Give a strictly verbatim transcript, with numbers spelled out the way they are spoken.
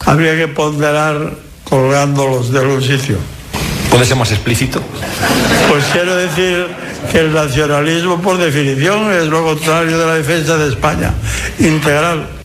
Habría que ponderar colgándolos de algún sitio. ¿Puede ser más explícito? Pues quiero decir que el nacionalismo, por definición, es lo contrario de la defensa de España, integral.